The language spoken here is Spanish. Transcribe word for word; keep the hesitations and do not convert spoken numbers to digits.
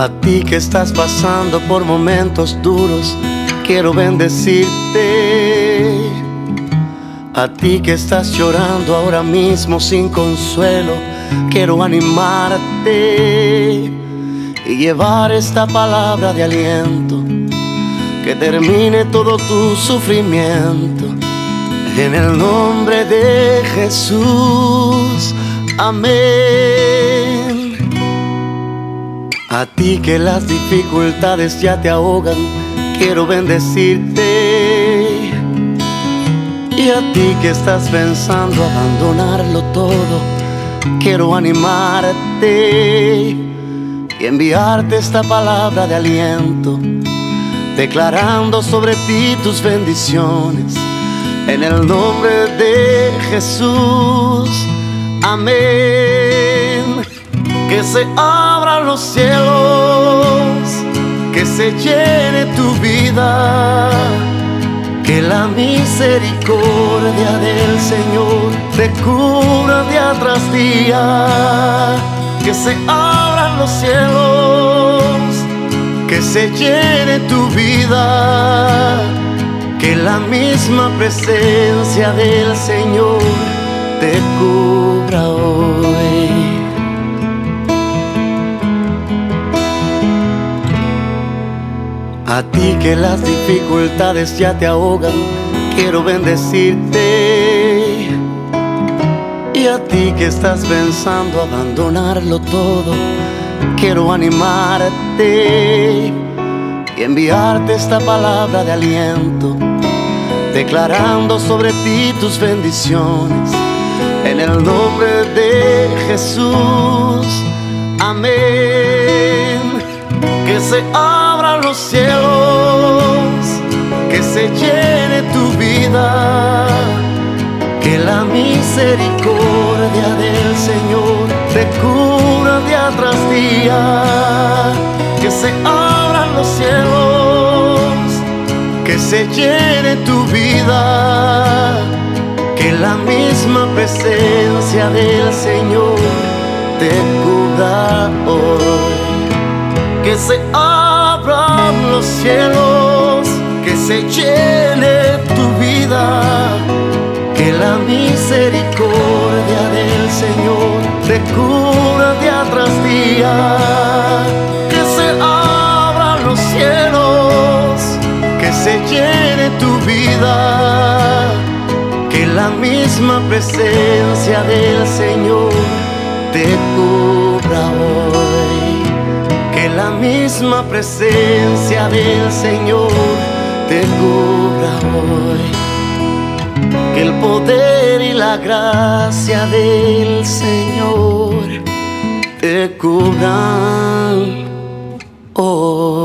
A ti que estás pasando por momentos duros, quiero bendecirte. A ti que estás llorando ahora mismo sin consuelo, quiero animarte y llevar esta palabra de aliento que termine todo tu sufrimiento. En el nombre de Jesús, amén. A ti que las dificultades ya te ahogan, quiero bendecirte. Y a ti que estás pensando abandonarlo todo, quiero animarte y enviarte esta palabra de aliento, declarando sobre ti tus bendiciones. En el nombre de Jesús, amén. Que se abran los cielos, que se llene tu vida, que la misericordia del Señor te cubra día tras día. Que se abran los cielos, que se llene tu vida, que la misma presencia del Señor te cubra hoy. A ti que las dificultades ya te ahogan, quiero bendecirte. Y a ti que estás pensando abandonarlo todo, quiero animarte y enviarte esta palabra de aliento, declarando sobre ti tus bendiciones. En el nombre de Jesús, amén. Que se abran los cielos, que se llene tu vida, que la misericordia del Señor te cubra día tras día. Que se abran los cielos, que se llene tu vida, que la misma presencia del Señor te cubra hoy. Que se abran los cielos, que se llene tu vida, que la misericordia del Señor te cubra día tras día. Que se abran los cielos, que se llene tu vida, que la misma presencia del Señor te cubra hoy. Que la misma presencia del Señor te cubra hoy. Que el poder y la gracia del Señor te cubran hoy.